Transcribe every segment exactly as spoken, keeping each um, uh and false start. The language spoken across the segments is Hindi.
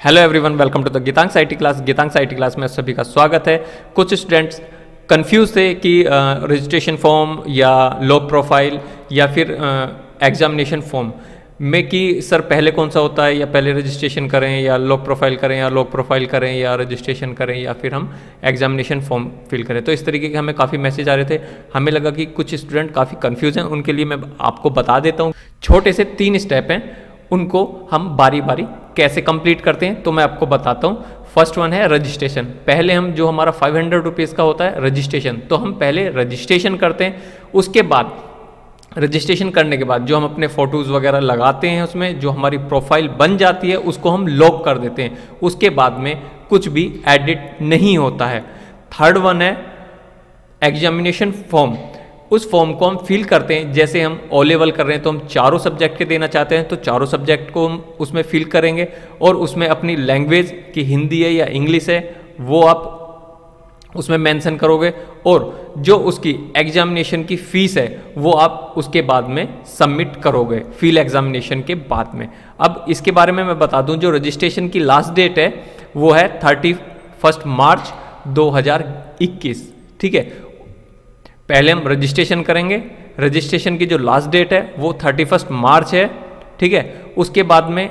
Hello everyone, welcome to the Geetansh IT class. Geetansh IT class में सभी का स्वागत है। कुछ स्टूडेंट्स कंफ्यूज थे कि रजिस्ट्रेशन फॉर्म या लॉग प्रोफाइल या फिर एग्जामिनेशन फॉर्म में कि सर पहले कौन सा होता है, या पहले रजिस्ट्रेशन करें या लॉग प्रोफाइल करें या लॉग प्रोफाइल करें या रजिस्ट्रेशन करें या फिर हम एग्जामिनेशन फॉर्म फिल करें। तो इस तरीके के हमें काफ़ी मैसेज आ रहे थे। हमें लगा कि कुछ स्टूडेंट काफ़ी कंफ्यूज हैं, उनके लिए मैं आपको बता देता हूँ। छोटे से तीन स्टेप हैं, उनको हम बारी बारी कैसे कंप्लीट करते हैं तो मैं आपको बताता हूँ। फर्स्ट वन है रजिस्ट्रेशन। पहले हम जो हमारा फाइव हंड्रेड रुपीज़ का होता है रजिस्ट्रेशन, तो हम पहले रजिस्ट्रेशन करते हैं। उसके बाद रजिस्ट्रेशन करने के बाद जो हम अपने फ़ोटोज़ वगैरह लगाते हैं, उसमें जो हमारी प्रोफाइल बन जाती है उसको हम लॉक कर देते हैं। उसके बाद में कुछ भी एडिट नहीं होता है। थर्ड वन है एग्जामिनेशन फॉर्म। उस फॉर्म को हम फिल करते हैं। जैसे हम ओ लेवल कर रहे हैं तो हम चारों सब्जेक्ट के देना चाहते हैं, तो चारों सब्जेक्ट को हम उसमें फिल करेंगे और उसमें अपनी लैंग्वेज की हिंदी है या इंग्लिश है वो आप उसमें मेंशन करोगे, और जो उसकी एग्जामिनेशन की फ़ीस है वो आप उसके बाद में सबमिट करोगे फिल एग्जामिनेशन के बाद में। अब इसके बारे में मैं बता दूं, जो रजिस्ट्रेशन की लास्ट डेट है वो है थर्टी फर्स्ट मार्च दो हज़ार इक्कीस। ठीक है, पहले हम रजिस्ट्रेशन करेंगे। रजिस्ट्रेशन की जो लास्ट डेट है वो थर्टी फर्स्ट मार्च है। ठीक है, उसके बाद में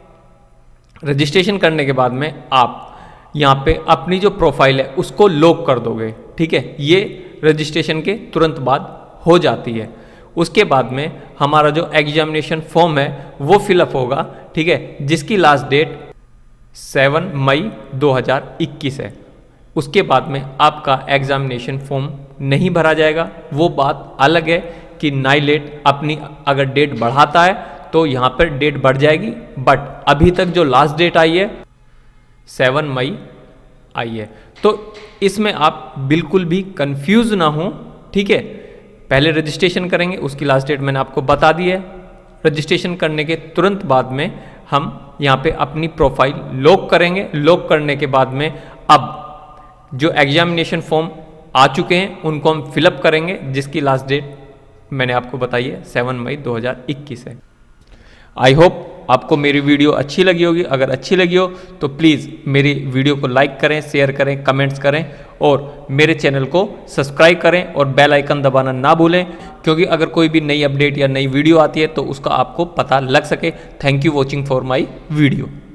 रजिस्ट्रेशन करने के बाद में आप यहाँ पे अपनी जो प्रोफाइल है उसको लॉक कर दोगे। ठीक है, ये रजिस्ट्रेशन के तुरंत बाद हो जाती है। उसके बाद में हमारा जो एग्जामिनेशन फॉर्म है वो फिलअप होगा। ठीक है, जिसकी लास्ट डेट सेवन मई दो हज़ार इक्कीस है। उसके बाद में आपका एग्जामिनेशन फॉर्म नहीं भरा जाएगा। वो बात अलग है कि नाइलेट अपनी अगर डेट बढ़ाता है तो यहाँ पर डेट बढ़ जाएगी, बट अभी तक जो लास्ट डेट आई है सेवन मई आई है। तो इसमें आप बिल्कुल भी कंफ्यूज ना हो। ठीक है, पहले रजिस्ट्रेशन करेंगे, उसकी लास्ट डेट मैंने आपको बता दी है। रजिस्ट्रेशन करने के तुरंत बाद में हम यहाँ पे अपनी प्रोफाइल लॉक करेंगे। लॉक करने के बाद में अब जो एग्जामिनेशन फॉर्म आ चुके हैं उनको हम फिलअप करेंगे, जिसकी लास्ट डेट मैंने आपको बताई है सेवन मई दो हज़ार इक्कीस है। आई होप आपको मेरी वीडियो अच्छी लगी होगी। अगर अच्छी लगी हो तो प्लीज़ मेरी वीडियो को लाइक करें, शेयर करें, कमेंट्स करें और मेरे चैनल को सब्सक्राइब करें और बेल आइकन दबाना ना भूलें, क्योंकि अगर कोई भी नई अपडेट या नई वीडियो आती है तो उसका आपको पता लग सके। Thank you watching for my video.